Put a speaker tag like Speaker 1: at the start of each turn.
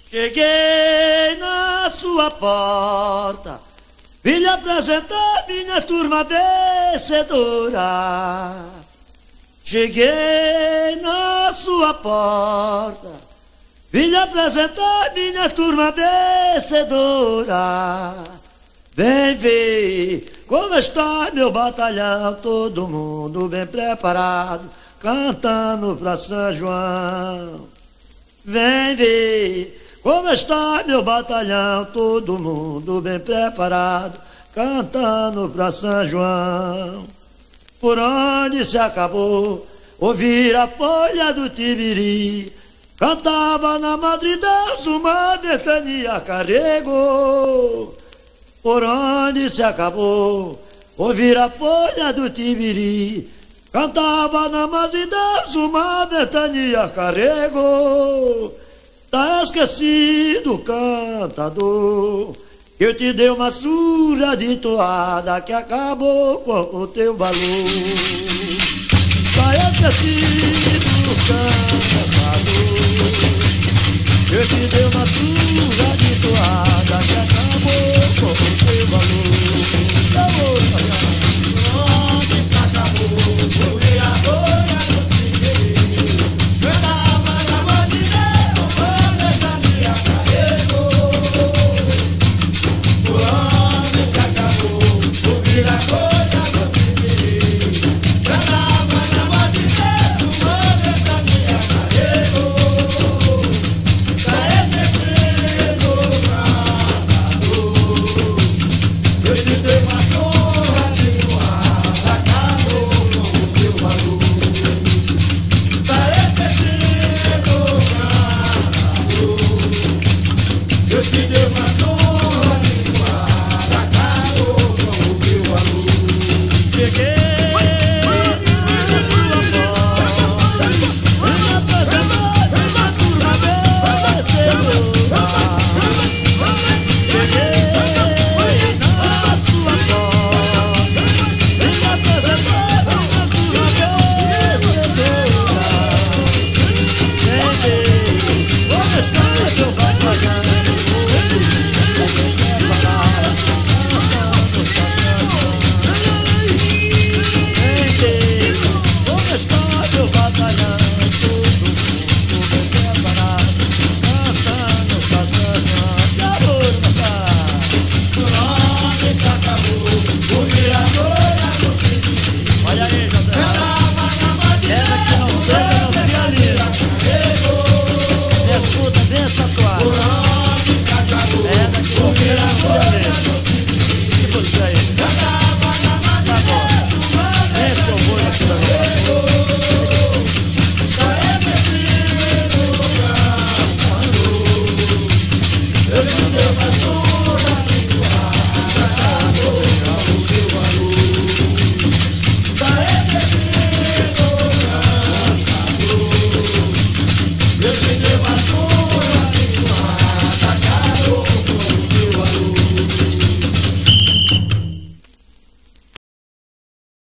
Speaker 1: Cheguei na sua porta, vim lhe apresentar minha turma vencedora. Cheguei na sua porta, vim lhe apresentar minha turma vencedora. Vem ver como está meu batalhão, todo mundo bem preparado, cantando pra São João. Vem ver como está meu batalhão, todo mundo bem preparado, cantando pra São João. Por onde se acabou ouvir a folha do Tibiri, cantava na madridão uma ventania carrego. Por onde se acabou ouvir a folha do Tibiri, cantava na madridão uma ventania carrego. Tá esquecido, cantador, que eu te dei uma surra de toada que acabou com o teu valor. Tá esquecido,